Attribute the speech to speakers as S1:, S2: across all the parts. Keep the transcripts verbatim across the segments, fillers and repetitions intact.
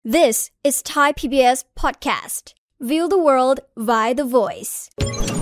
S1: This is Thai พี บี เอส podcast. View the world via the voice.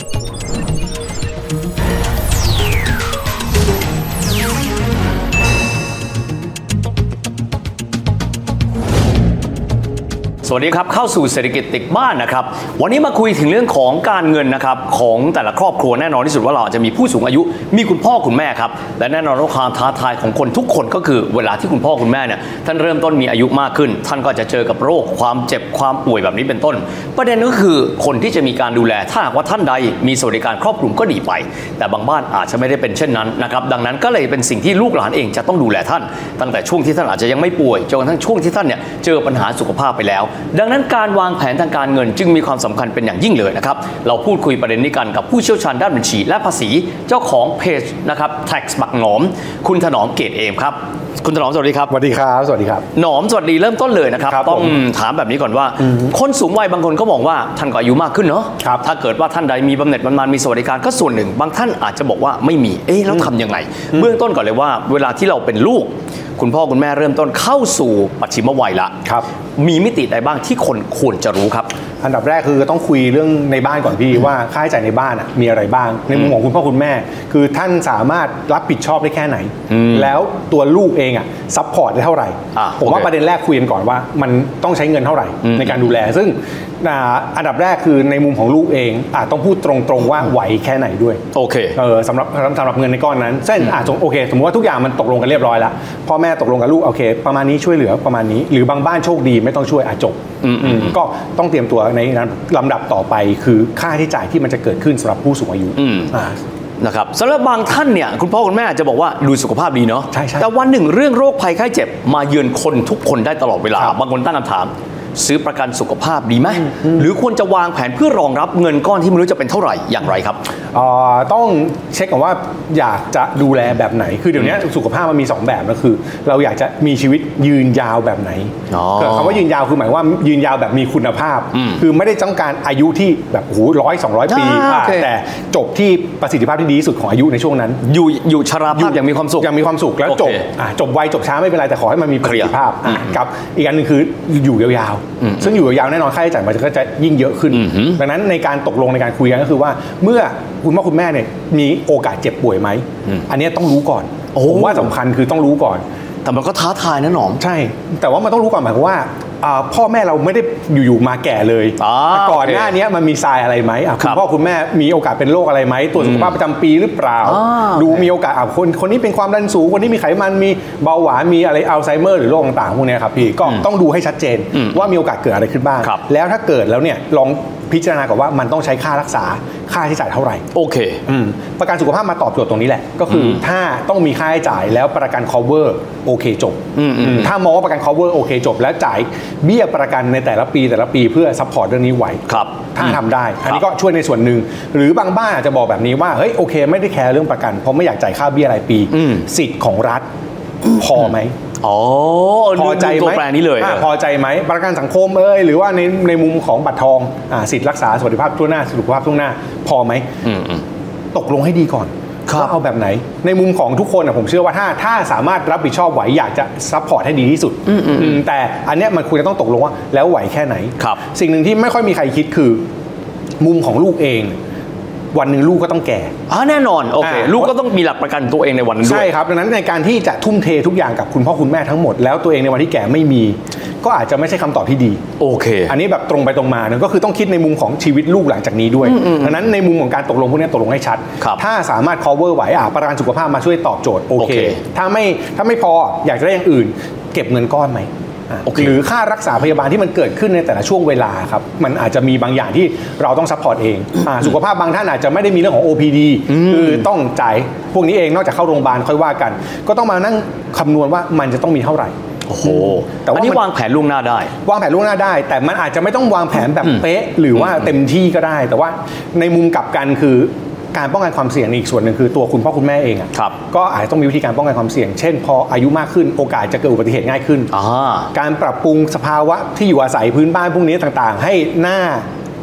S2: สวัสดีครับเข้าสู่เศรษฐกิจติดบ้านนะครับวันนี้มาคุยถึงเรื่องของการเงินนะครับของแต่ละครอบครัวแน่นอนที่สุดว่าเราอาจจะมีผู้สูงอายุมีคุณพ่อคุณแม่ครับและแน่นอนว่าความท้าทายของคนทุกคนก็คือเวลาที่คุณพ่อคุณแม่เนี่ยท่านเริ่มต้นมีอายุมากขึ้นท่านก็จะเจอกับโรคความเจ็บความป่วยแบบนี้เป็นต้นประเด็นก็คือคนที่จะมีการดูแลถ้าหากว่าท่านใดมีสวัสดิการครอบคลุมก็ดีไปแต่บางบ้านอาจจะไม่ได้เป็นเช่นนั้นนะครับดังนั้นก็เลยเป็นสิ่งที่ลูกหลานเองจะต้องดูแลท่านตั้งแต่ช่วงที่ท่านอาจจะยังไม่ป่วยจนกระทั่งช่วงที่ท่านเนี่ยเจอปัญหาสุขภาพไปแล้วดังนั้นการวางแผนทางการเงินจึงมีความสำคัญเป็นอย่างยิ่งเลยนะครับเราพูดคุยประเด็นนี้กันกับผู้เชี่ยวชาญด้านบัญชีและภาษีเจ้าของเพจนะครับ Tax บักหนอมคุณถนอมเกตเอมครับคุณถนอมสวัสดีครับ
S3: สวัสดีครับสวัสดีครับ
S2: หนอมสวัสดีเริ่มต้นเลยนะครับต้องถามแบบนี้ก่อนว่าคนสูงวัยบางคนก็มองว่าท่านก็อายุมากขึ้นเนาะถ้าเกิดว่าท่านใดมีบำเหน็จบำนาญมีสวัสดิการก็ส่วนหนึ่งบางท่านอาจจะบอกว่าไม่มีเอ๊ะแล้วทำยังไงเบื้องต้นก่อนเลยว่าเวลาที่เราเป็นลูกคุณพ่อคุณแม่เริ่มต้นเข้าสู่ปัจฉิมวัยละ
S3: ครับ
S2: มีมิติใดบ้างที่คนควรจะรู้ครับ
S3: อันดับแรกคือต้องคุยเรื่องในบ้านก่อนพี่ว่าค่าใช้จ่ายในบ้านมีอะไรบ้างในมุมของคุณพ่อคุณแม่คือท่านสามารถรับผิดชอบได้แค่ไหนแล้วตัวลูกเองอ่ะซัพพอร์ตได้เท่าไหร่ผมว่าประเด็นแรกคุยกันก่อนว่ามันต้องใช้เงินเท่าไหร่ในการดูแลซึ่งอันดับแรกคือในมุมของลูกเองอาจต้องพูดตรงๆว่าไหวแค่ไหนด้วย
S2: โอเค
S3: เออสำหรับสำหรับเงินในก้อนนั้นเช่นอาจจะโอเคสมมติว่าทุกอย่างมันตกลงกันเรียบร้อยแล้วพ่อแม่ตกลงกับลูกโอเคประมาณนี้ช่วยเหลือประมาณนี้หรือบางบ้านโชคดีไม่ต้องช่วยอาจจบก็ต้องเตรียมตัวในลำดับต่อไปคือค่าใช้จ่ายที่มันจะเกิดขึ้นสำหรับผู้สูงอายุ
S2: นะครับสำหรับบางท่านเนี่ยคุณพ่อคุณแม่จะบอกว่าดูสุขภาพดีเนาะ
S3: ใช่
S2: แต่วันหนึ่งเรื่องโรคภัยไข้เจ็บมาเยือนคนทุกคนได้ตลอดเวลาบางคนตั้งคำถามซื้อประกันสุขภาพดีไหมหรือควรจะวางแผนเพื่อรองรับเงินก้อนที่ไม่รู้จะเป็นเท่าไหร่อย่างไรครับ
S3: ต้องเช็คก่อนว่าอยากจะดูแลแบบไหนคือเดี๋ยวนี้สุขภาพมันมีสองแบบก็คือเราอยากจะมีชีวิตยืนยาวแบบไหนคำว่ายืนยาวคือหมายว่ายืนยาวแบบมีคุณภาพคือไม่ได้ต้องการอายุที่แบบโอ้โหร้อยสองร้อยปีแต่จบที่ประสิทธิภาพที่ดีที่สุดของอายุในช่วงนั้น
S2: อยู่อยู่ชราภาพอย่างมีความสุข
S3: อย่างมีความสุขแล้วจบจบไวจบช้าไม่เป็นไรแต่ขอให้มันมีประสิทธิภาพกับอีกอันนึงคืออยู่ยาวๆซึ่งอยู่ยาวแน่นอนค่าใช้จ่ายมันก็จะยิ่งเยอะขึ้นดังนั้นในการตกลงในการคุยกันก็คือว่าเมื่อคุณพ่อคุณแม่เนี่ยมีโอกาสเจ็บป่วยไหมอันนี้ต้องรู้ก่อนผมว่าสำคัญคือต้องรู้ก่อน
S2: แต่มันก็ท้าทายนะหนอม
S3: ใช่แต่ว่ามันต้องรู้ก่อนหมายความว่าพ่อแม่เราไม่ได้อยู่ๆมาแก่เลยก่อนหน้านี้มันมีทรายอะไรไหมคุณพ่อคุณแม่มีโอกาสเป็นโรคอะไรไหมตรวจสุขภาพประจำปีหรือเปล่าดูมีโอกาสคนคนนี้เป็นความดันสูงคนนี้มีไขมันมีเบาหวานมีอะไรอัลไซเมอร์หรือโรคต่างๆพวกนี้ครับพี่ก็ต้องดูให้ชัดเจนว่ามีโอกาสเกิดอะไรขึ้นบ้างแล้วถ้าเกิดแล้วเนี่ยลองพิจารณาก่อนว่ามันต้องใช้ค่ารักษาค่าใช้จ่ายเท่าไหร่
S2: โอเค
S3: ประกันสุขภาพมาตอบโจทย์ตรงนี้แหละก็คือถ้าต้องมีค่าใช้จ่ายแล้วประกัน cover โอเคจบถ้ามองว่าประกัน cover โอเคจบแล้วจ่ายเบี้ยประกันในแต่ละปีแต่ละปีเพื่อซัพพอร์ตเรื่องนี้ไหวถ้าทำได้อันนี้ก็ช่วยในส่วนหนึ่งหรือบางบ้านอาจจะบอกแบบนี้ว่าเฮ้ยโอเคไม่ได้แคร์เรื่องประกันเพราะไม่อยากจ่ายค่าเบี้ยรายปีสิทธิ์ของรัฐพอไหม
S2: อ๋อ
S3: พอใจไหม
S2: ตัวแปรนี้เลย
S3: พอใจไหมประกันสังคมเอ้ยหรือว่าในในมุมของบัตรทองสิทธิ์รักษาสวัสดิภาพทั่วหน้าสุขภาพทั่วหน้าพอไหมตกลงให้ดีก่อนว่าเอาแบบไหนในมุมของทุกคนผมเชื่อว่าถ้าถ้าสามารถรับผิดชอบไหวอยากจะซัพพอร์ตให้ดีที่สุดแต่อันเนี้ยมันควรจะต้องตกลงว่าแล้วไหวแค่ไหนสิ่งหนึ่งที่ไม่ค่อยมีใครคิดคือมุมของลูกเองวันหนึ่งลูกก็ต้องแก่
S2: อ่าแน่นอนโอเคลูกก็ต้องมีหลักประกันตัวเองในวันนั้นด้วย
S3: ใช่ครับดังนั้นในการที่จะทุ่มเททุกอย่างกับคุณพ่อคุณแม่ทั้งหมดแล้วตัวเองในวันที่แก่ไม่มีก็อาจจะไม่ใช่คำตอบที่ดี
S2: โอเค
S3: อันนี้แบบตรงไปตรงมาเนี่ยก็คือต้องคิดในมุมของชีวิตลูกหลังจากนี้ด้วยดังนั้นในมุมของการตกลงพวกนี้ตกลงให้ชัดถ้าสามารถ cover ไหวอ่ะประกันสุขภาพมาช่วยตอบโจทย์โอเคถ้าไม่ถ้าไม่พออยากจะได้อย่างอื่นเก็บเงินก้อนไหมหรือค่ารักษาพยาบาลที่มันเกิดขึ้นในแต่ละช่วงเวลาครับมันอาจจะมีบางอย่างที่เราต้องซัพพอร์ตเองสุขภาพบางท่านอาจจะไม่ได้มีเรื่องของ โอ พี ดี คือต้องจ่ายพวกนี้เองนอกจากเข้าโรงพยาบาลค่อยว่ากันก็ต้องมานั่งคำนวณว่ามันจะต้องมีเท่าไหร่
S2: โอ้โหแต่ว่าอันนี้วางแผนล่วงหน้าได้
S3: วางแผนล่วงหน้าได้แต่มันอาจจะไม่ต้องวางแผนแบบเป๊ะหรือว่าเต็มที่ก็ได้แต่ว่าในมุมกลับกันคือการป้องกันความเสี่ยงอีกส่วนหนึ่งคือตัวคุณพ่อคุณแม่เองอ่ะก็อาจจะต้องมีวิธีการป้องกันความเสี่ยงเช่นพออายุมากขึ้นโอกาสจะเกิดอุบัติเหตุง่ายขึ้นการปรับปรุงสภาวะที่อยู่อาศัยพื้นบ้านพวกนี้ต่างๆให้หน้า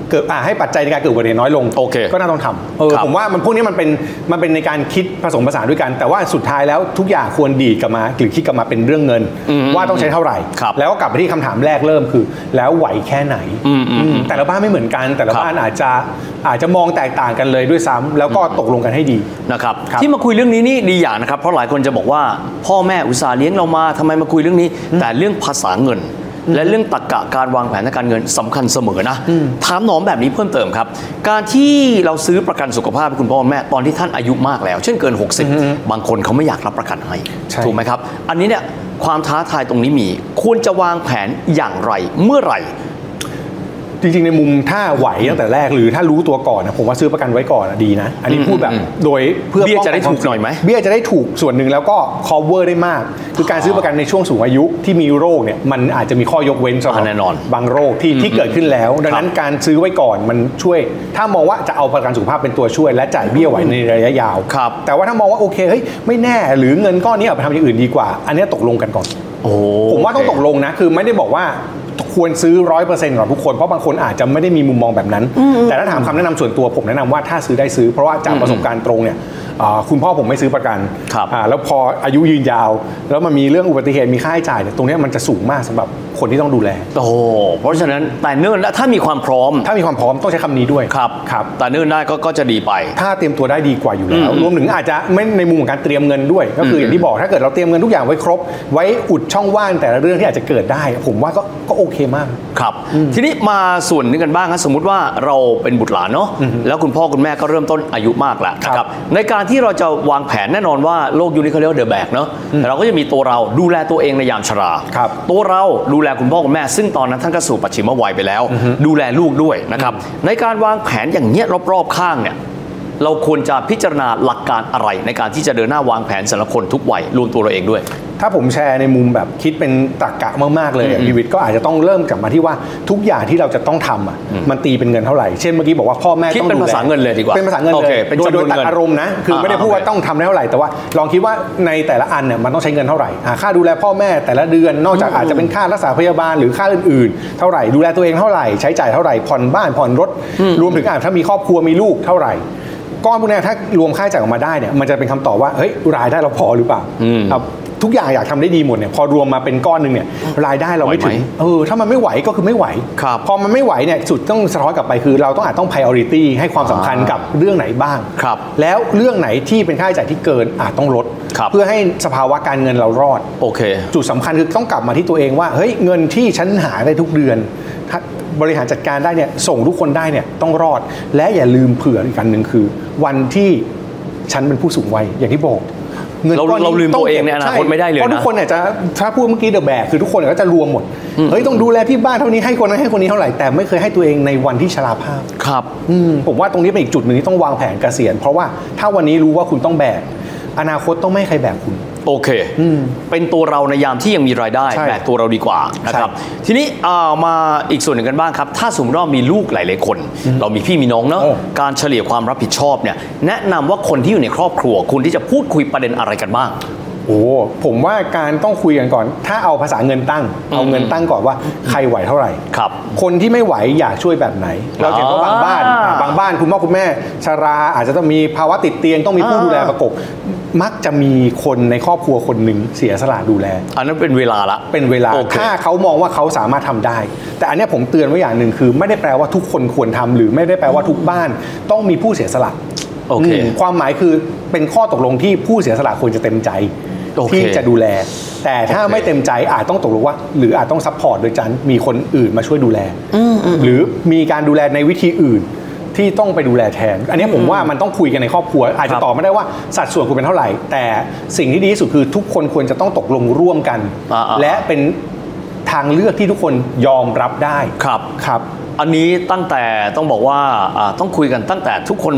S3: เกิดให้ปัจจัยในการเกิดอุบัติเหตุน้อยลงก็น่าต้องทำเออผมว่ามันพวกนี้มันเป็นมันเป็นในการคิดผสมผสานด้วยกันแต่ว่าสุดท้ายแล้วทุกอย่างควรดีดกลับมาหรือคิดกลับมาเป็นเรื่องเงินว่าต้องใช้เท่าไหร่แล้วก็กลับไปที่คำถามแรกเริ่มคือแล้วไหวแค่ไหนแต่ละบ้านไม่เหมือนกันแต่ละบ้านอาจจะอาจจะมองแตกต่างกันเลยด้วยซ้ำแล้วก็ตกลงกันให้ดี
S2: นะครับที่มาคุยเรื่องนี้นี่ดีอย่างนะครับเพราะหลายคนจะบอกว่าพ่อแม่อุตส่าห์เลี้ยงเรามาทำไมมาคุยเรื่องนี้แต่เรื่องภาษาเงินและเรื่องตรรกะการวางแผนทางการเงินสำคัญเสมอนะถามน้องแบบนี้เพิ่มเติมครับการที่เราซื้อประกันสุขภาพให้คุณพ่อแม่ตอนที่ท่านอายุมากแล้วเช่นเกินหกสิบบางคนเขาไม่อยากรับประกันให้ถูกไหมครับอันนี้เนี่ยความท้าทายตรงนี้มีควรจะวางแผนอย่างไรเมื่อไหร่
S3: จริงๆในมุมถ้าไหวตั้งแต่แรกหรือถ้ารู้ตัวก่อนนะผมว่าซื้อประกันไว้ก่อนดีนะอันนี้พูดแบบโดย
S2: เพื่อเบี้ยจะได้ถูกหน่อยไหม
S3: เบี้ยจะได้ถูกส่วนหนึ่งแล้วก็ cover ได้มากคือการซื้อประกันในช่วงสูงอายุที่มีโรคเนี่ยมันอาจจะมีข้อยกเว้นสำหรับบางโรคที่ที่เกิดขึ้นแล้วดังนั้นการซื้อไว้ก่อนมันช่วยถ้ามองว่าจะเอาประกันสุขภาพเป็นตัวช่วยและจ่ายเบี้ยไหวในระยะยาวแต่ว่าถ้ามองว่าโอเคเฮ้ยไม่แน่หรือเงินก้อนนี้เอาไปทำอย่างอื่นดีกว่าอันนี้ตกลงกันก่อนผมว่าต้องตกลงนะคือไม่ได้บอกว่าควรซื้อ ร้อยเปอร์เซ็นต์ กับทุกคนเพราะบางคนอาจจะไม่ได้มีมุมมองแบบนั้นแต่ถ้าถามคำแนะนำส่วนตัวผมแนะนำว่าถ้าซื้อได้ซื้อเพราะว่าจากประสบการณ์ตรงเนี่ยคุณพ่อผมไม่ซื้อประกันแล้วพออายุยืนยาวแล้วมันมีเรื่องอุบัติเหตุมีค่าใช้จ่ายเนี่ยตรงนี้มันจะสูงมากสำหรับคนที่ต้องดูแล
S2: โอ้เพราะฉะนั้นแต่เนื่องถ้ามีความพร้อม
S3: ถ้ามีความพร้อมต้องใช้คำนี้ด้วย
S2: ครับครับแต่เนื่องได้ก็จะดีไป
S3: ถ้าเตรียมตัวได้ดีกว่าอยู่แล้วรวมถึงอาจจะไม่ในมุมของการเตรียมเงินด้วยก็คืออย่างที่บอกถ้าเกิดเราเตรียมเงินทุกอย่างไว้ครบไว้อุดช่องว่างแต่ละเรื่องที่อาจจะเกิดได้ผมว่าก็ก็โอเคมาก
S2: ครับทีนี้มาส่วนนึงกันบ้างครับสมมุติว่าเราเป็นบุตรหลานเนาะแล้วคุณพ่อคุณแม่ก็เริ่มต้นอายุมากแล้วนะครับในการที่เราจะวางแผนแน่นอนว่าโลกยุคนี้เขาเรียกว่าเดอะแบกเนาะแต่เราก็จะมีตัวเราดูแลตัวเองในยามชราตัวเราดูแลคุณพ่อคุณแม่ซึ่งตอนนั้นท่านก็สู่ปัจฉิมวัยไปแล้วดูแลลูกด้วยนะครับในการวางแผนอย่างเงี้ยรอบๆข้างเนี่ยเราควรจะพิจารณาหลักการอะไรในการที่จะเดินหน้าวางแผนสำหรับคนทุกวัยรวมตัวเราเองด้วย
S3: ถ้าผมแชร์ในมุมแบบคิดเป็นตรรกะมากๆเลยพีวิทย์ก็อาจจะต้องเริ่มกลับมาที่ว่าทุกอย่างที่เราจะต้องทำอ่ะมันตีเป็นเงินเท่าไหร่เช่นเมื่อกี้บอกว่าพ่อแม่
S2: ต้องดูแลคิดเป็นภาษาเงินเลยดีกว่า
S3: เป็นภาษาเงินเลยโดยตัดอารมณ์นะคือไม่ได้พูดว่าต้องทำได้เท่าไหร่แต่ว่าลองคิดว่าในแต่ละอันเนี่ยมันต้องใช้เงินเท่าไหร่ค่าดูแลพ่อแม่แต่ละเดือนนอกจากอาจจะเป็นค่ารักษาพยาบาลหรือค่าอื่นๆเท่าไหร่ดูแลตัวเองเท่าไหร่ใช้จ่ายเท่าไหร่ผ่อนบ้านผ่อนรถรวมถึงอาจถ้ามีครอบครัวมีลูกเท่าไหร่ก้อนพวกนี้ถ้ารวมค่าใช้จ่ายออกมาได้เนี่ยมันจะเป็นคำตอบว่าเฮ้ยรายได้เราพอหรือเปล่าครับทุกอย่างอยากทำได้ดีหมดเนี่ยพอรวมมาเป็นก้อนนึงเนี่ยรายได้เราไม่ถึงเออถ้ามันไม่ไหวก็คือไม่ไหวพอมันไม่ไหวเนี่ยสุดต้องสะท้อนกลับไปคือเราต้องอาจต้อง priority ให้ความสำคัญกับเรื่องไหนบ้างแล้วเรื่องไหนที่เป็นค่าใช้จ่ายที่เกินอาจต้องลดเพื่อให้สภาวะการเงินเรารอด
S2: โอเค
S3: จุดสำคัญคือต้องกลับมาที่ตัวเองว่าเฮ้ยเงินที่ฉันหาได้ทุกเดือนบริหารจัดการได้เนี่ยส่งทุกคนได้เนี่ยต้องรอดและอย่าลืมเผื่ออีกอันหนึ่งคือวันที่ฉันเป็นผู้สูงวัยอย่างที่บอก
S2: เงินเราเราลืมตัวเองในอนาคตไม่ได้เลยนะ
S3: เพราะทุกคนเนี่ยจะถ้าพูดเมื่อกี้เดอะแบกคือทุกคนก็จะรวมหมดเฮ้ยต้องดูแลที่บ้านเท่านี้ให้คนนั้นให้คนนี้เท่าไหร่แต่ไม่เคยให้ตัวเองในวันที่ชราภาพ
S2: ครับ
S3: ผมว่าตรงนี้เป็นอีกจุดหนึ่งที่ต้องวางแผนเกษียณเพราะว่าถ้าวันนี้รู้ว่าคุณต้องแบกอนาคตต้องไม่ให้ใครแบกคุณ
S2: โอเคเป็นตัวเราในยามที่ยังมีรายได้แบกตัวเราดีกว่านะครับทีนี้มาอีกส่วนหนึ่งกันบ้างครับถ้าสมมติว่ามีลูกหลายๆคนเรามีพี่มีน้องเนาะการเฉลี่ยความรับผิดชอบเนี่ยแนะนำว่าคนที่อยู่ในครอบครัวคุณที่จะพูดคุยประเด็นอะไรกันบ้าง
S3: โอ้ผมว่าการต้องคุยกันก่อนถ้าเอาภาษาเงินตั้งเอาเงินตั้งก่อนว่าใครไหวเท่าไหร่
S2: ครับ
S3: คนที่ไม่ไหวอยากช่วยแบบไหนเราเห็นว่าบางบ้านบางบ้านคุณพ่อคุณแม่ชราอาจจะต้องมีภาวะติดเตียงต้องมีผู้ดูแลประกบมักจะมีคนในครอบครัวคนหนึ่งเสียสละดูแล
S2: อันนั้นเป็นเวลาละ
S3: เป็นเวลาถ้าเขามองว่าเขาสามารถทำได้แต่อันนี้ผมเตือนไว้อย่างหนึ่งคือไม่ได้แปลว่าทุกคนควรทำหรือไม่ได้แปลว่าทุกบ้านต้องมีผู้เสียสละ
S2: โอเค
S3: ความหมายคือเป็นข้อตกลงที่ผู้เสียสละควรจะเต็มใจที่จะดูแลแต่ถ้าไม่เต็มใจอาจต้องตกลงว่าหรืออาจต้องซัพพอร์ตโดยการมีคนอื่นมาช่วยดูแลหรือมีการดูแลในวิธีอื่นที่ต้องไปดูแลแทนอันนี้ผมว่ามันต้องคุยกันในครอบครัวอาจจะตอบไม่ได้ว่าสัดส่วนคุณเป็นเท่าไหร่แต่สิ่งที่ดีที่สุดคือทุกคนควรจะต้องตกลงร่วมกันและเป็นทางเลือกที่ทุกคนยอมรับได้
S2: ครับ
S3: ครับ
S2: อันนี้ตั้งแต่ต้องบอกว่าต้องคุยกันตั้งแต่ทุกคน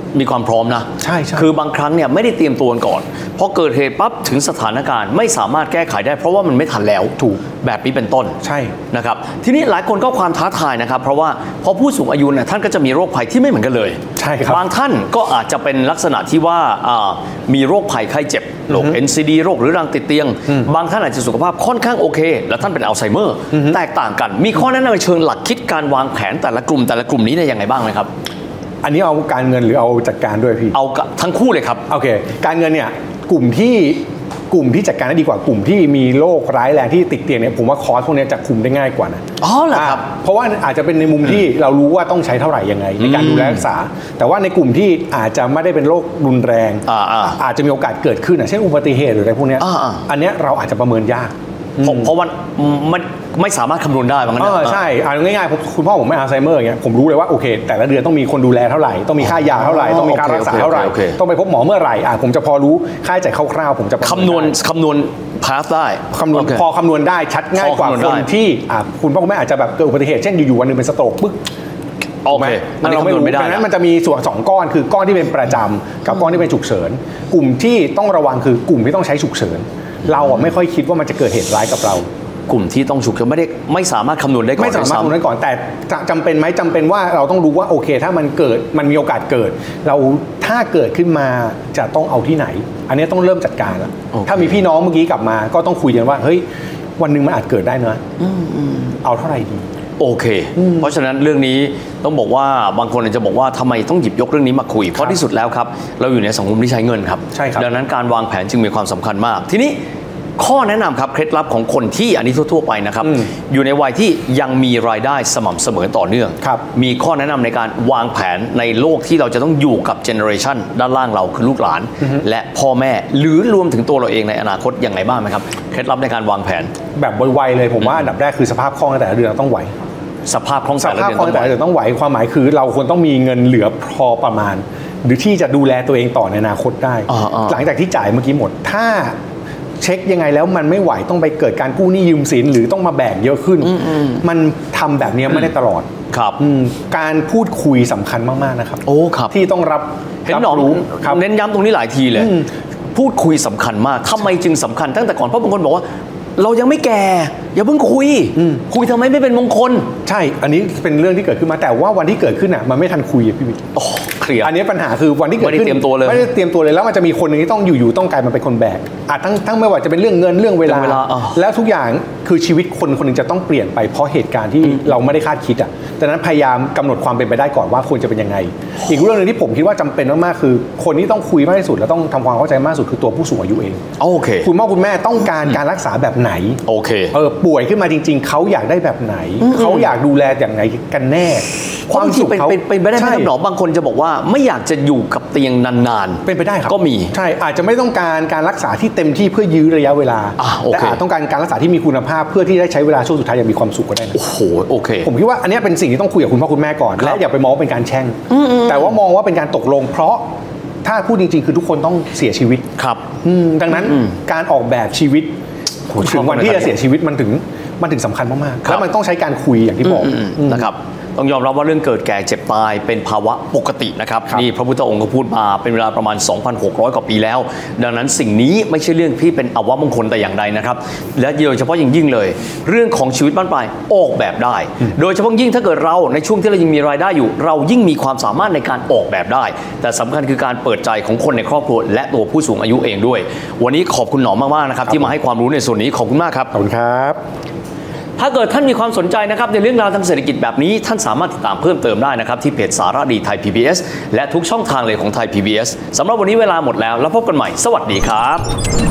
S2: มีความพร้อมนะ
S3: ใช่ใช่
S2: คือบางครั้งเนี่ยไม่ได้เตรียมตัวก่อนพอเกิดเหตุปั๊บถึงสถานการณ์ไม่สามารถแก้ไขได้เพราะว่ามันไม่ทันแล้ว
S3: ถูก
S2: แบบนี้เป็นต้น
S3: ใช่
S2: นะครับทีนี้หลายคนก็ความท้าทายนะครับเพราะว่าพอผู้สูงอายุเนี่ยท่านก็จะมีโรคภัยที่ไม่เหมือนกันเลย
S3: ใช่ครับ
S2: บางท่านก็อาจจะเป็นลักษณะที่ว่ามีโรคภัยไข้เจ็บโรค เอ็น ซี ดี โรคหรือรังติดเตียงบางท่านอาจจะสุขภาพค่อนข้างโอเคและท่านเป็นอัลไซเมอร์แตกต่างกันมีข้อแนะนำในเชิงหลักคิดการวางแผนแต่ละกลุ่มแต่ละกลุ่มนี้เนี่ยยังไงบ้างไหมครับ
S3: อันนี้เอาการเงินหรือเอาจัดการด้วยพี่
S2: เอาทั้งคู่เลยครับ
S3: โอเคการเงินเนี่ยกลุ่มที่กลุ่มที่จัดการได้ดีกว่ากลุ่มที่มีโรคร้ายแรงที่ติดเตียงเนี่ยผมว่าคอร์สพวกนี้จะคุมได้ง่ายกว่านะ
S2: อ๋อเหรอครับ
S3: เพราะว่าอาจจะเป็นในมุมที่เรารู้ว่าต้องใช้เท่าไหร่ยังไงในการดูแลรักษาแต่ว่าในกลุ่มที่อาจจะไม่ได้เป็นโรครุนแรงอาจจะมีโอกาสเกิดขึ้นเช่นอุบัติเหตุหรืออะไรพวกนี้อันนี้เราอาจจะประเมินยาก
S2: เพราะว่ามันไม่สามารถคำนวณได้บาง
S3: อย่างใช่เอาง่ายๆคุณพ่อผมไม่อัลไซเมอร์อย่างเงี้ยผมรู้เลยว่าโอเคแต่ละเดือนต้องมีคนดูแลเท่าไหร่ต้องมีค่ายาเท่าไหร่ต้องมีค่ารักษาเท่าไหร่ต้องไปพบหมอเมื่อไหร่อ่ะผมจะพอรู้ค่าใช้จ่ายคร่าวๆผมจะ
S2: คำนวณคำนวณพาสได้
S3: คำนวณพอคำนวณได้ชัดง่ายกว่าคนที่อ่ะคุณพ่อคุณแม่อาจจะแบบเกิดอุบัติเหตุเช่นอยู่ๆวันนึงเป็นสโตรกปึ๊ก
S2: โอเค
S3: อันนี้เราไม่รู้ดังนั้นมันจะมีส่วนสองก้อนคือก้อนที่เป็นประจำกับก้อนที่เป็นฉุกเฉินกลุ่มที่ต้องระวังคือกลุ่มที่ต้องใช้ฉุกเฉินเราอ่ะไม่ค่อยคิดว่ามันจะเกิดเหตุร้ายกับเรา
S2: กลุ่มที่ต้องฉุกเฉินไม่ได้ไม่สามารถคำนวณได้ก่อน
S3: ไม่สามารถคำนวณได้ก่อนแต่จำเป็นไหมจำเป็นว่าเราต้องรู้ว่าโอเคถ้ามันเกิดมันมีโอกาสเกิดเราถ้าเกิดขึ้นมาจะต้องเอาที่ไหนอันนี้ต้องเริ่มจัดการแล้วถ้ามีพี่น้องเมื่อกี้กลับมาก็ต้องคุยกันว่าเฮ้ยวันนึงมันอาจเกิดได้นะเอาเท่าไหร่ดี
S2: โอเคเพราะฉะนั้นเรื่องนี้ต้องบอกว่าบางคนจะบอกว่าทำไมต้องหยิบยกเรื่องนี้มาคุยเพราะที่สุดแล้วครับเราอยู่ในสังคมที่ใช้เงินครับดังนั้นการวางแผนจึงมีความสำคัญมากทีนี้ข้อแนะนำครับเคล็ดลับของคนที่อันนี้ทั่วๆไปนะครับอยู่ในวัยที่ยังมีรายได้สม่ำเสมอต่อเนื่องมีข้อแนะนำในการวางแผนในโลกที่เราจะต้องอยู่กับเจเนอเรชันด้านล่างเราคือลูกหลานและพ่อแม่หรือรวมถึงตัวเราเองในอนาคตยังไงบ้างไหมครับเคล็ดลับในการวางแผน
S3: แบบไวๆเลยผมว่าอันดับแรกคือสภาพคล่องแต่ละเดือนต้องไหว
S2: สภาพคล่องแต่ละเดือน
S3: ต้องไหวความหมายคือเราควรต้องมีเงินเหลือพอประมาณหรือที่จะดูแลตัวเองต่อในอนาคตได้หลังจากที่จ่ายเมื่อกี้หมดถ้าเช็คยังไงแล้วมันไม่ไหวต้องไปเกิดการกู้หนี้ยืมสินหรือต้องมาแบกเยอะขึ้นมันทำแบบนี้ไม่ได้ตลอด
S2: ครับ
S3: การพูดคุยสำคัญมากๆนะครับ
S2: โอ้ครับ
S3: ที่ต้องรับ
S2: เห็นหนอเน้นย้ำตรงนี้หลายทีเลยพูดคุยสำคัญมากทำไมจึงสำคัญตั้งแต่ก่อนเพราะบางคนบอกว่าเรายังไม่แก่อย่าเพิ่งคุยคุยทำไมไม่เป็นมงคล
S3: ใช่อันนี้เป็นเรื่องที่เกิดขึ้นมาแต่ว่าวันที่เกิดขึ้นอ่ะมันไม่ทันคุยพี่บิ๊ก
S2: โอ้เคลียร์
S3: อันนี้ปัญหาคือวันที่เกิดขึ้น
S2: ไม่ได้เตรียมตัวเลย
S3: ไม่ได้เตรียมตัวเลยแล้วมันจะมีคนนึงที่ต้องอยู่ๆต้องกลายมาเป็นคนแบกอ่ะทั้งทั้งไม่ว่าจะเป็นเรื่องเงินเรื่องเวลาแล้วทุกอย่างคือชีวิตคนคนนึงจะต้องเปลี่ยนไปเพราะเหตุการณ์ที่เราไม่ได้คาดคิดอ่ะดังนั้นพยายามกำหนดความเป็นไปได้ก่อนว่าควรจะเป็นยังไงอีกเรื่องนึงที่ผมคิดว่าจำเป็นมากๆคือคนที่ต้องคุยมากที่สุดและต้องทำความเข้าใจมากสุดคือตัวผู้สูงอายุเอง
S2: โอเค
S3: คุณพ่อคุณแม่ต้องการการรักษาแบบไหน
S2: โอเค
S3: เออป่วยขึ้นมาจริงๆเขาอยากได้แบบไหนเขาอยากดูแลอย่างไรกันแน่
S2: ความสุขเขาเป็นไปได้ไหมครับหนอบางคนจะบอกว่าไม่อยากจะอยู่กับเตียงนาน
S3: ๆเป็นไปได้ครับ
S2: ก็มี
S3: ใช่อาจจะไม่ต้องการการรักษาที่เต็มที่เพื่อยื้อระยะเวลาแต่อาจต้องการการรักษาที่มีคุณภาพเพื่อที่ได้ใช้เวลาช่วงสุดท้ายอย่างมีความสุขก็ได้
S2: โอ้โหโอเค
S3: ผมคิดว่าอันนี้เป็นสิ่งที่ต้องคุยกับคุณพ่อคุณแม่ก่อนและอย่าไปมองว่าเป็นการแช่งแต่ว่ามองว่าเป็นการตกลงเพราะถ้าพูดจริงๆคือทุกคนต้องเสียชีวิต
S2: ครับ
S3: ดังนั้นการออกแบบชีวิตถึงวันที่จะเสียชีวิตมันถึงมันถึงสำคัญมากๆแล้วมันต้องใช้การคุยอย่างที่บอก
S2: นะครับต้องยอมรับว่าเรื่องเกิดแก่เจ็บตายเป็นภาวะปกตินะครับนี่พระพุทธองค์ก็พูดมาเป็นเวลาประมาณ สองพันหกร้อย กว่าปีแล้วดังนั้นสิ่งนี้ไม่ใช่เรื่องที่เป็นอวมงคลแต่อย่างใดนะครับและโดยเฉพาะยิ่งยิ่งเลยเรื่องของชีวิตบ้านปลายออกแบบได้โดยเฉพาะยิ่งถ้าเกิดเราในช่วงที่เรายังมีรายได้อยู่เรายิ่งมีความสามารถในการออกแบบได้แต่สำคัญคือการเปิดใจของคนในครอบครัวและตัวผู้สูงอายุเองด้วยวันนี้ขอบคุณหนอมมากๆนะครับที่มาให้ความรู้ในส่วนนี้ขอบคุณมากครับ
S3: ขอบคุณครับ
S2: ถ้าเกิดท่านมีความสนใจนะครับในเรื่องราวทางเศรษฐกิจแบบนี้ท่านสามารถติดตามเพิ่มเติมได้นะครับที่เพจสารดีไทย พี บี เอส และทุกช่องทางเลยของไทย พี บี เอส สำหรับวันนี้เวลาหมดแล้วแล้วพบกันใหม่สวัสดีครับ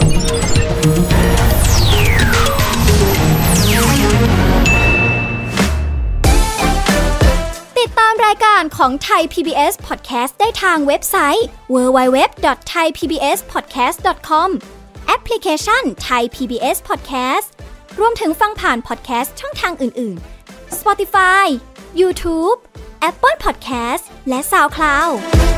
S1: ติดตามรายการของไทย พี บี เอส Podcast ได้ทางเว็บไซต์ ดับเบิลยู ดับเบิลยู ดับเบิลยู ดอท ไทย พี บี เอส พอดแคสต์ ดอท คอม แอปพลิเคชัน Thai พี บี เอส Podcastรวมถึงฟังผ่านพอดแคสต์ช่องทางอื่นๆ Spotify, YouTube, Apple Podcast และ SoundCloud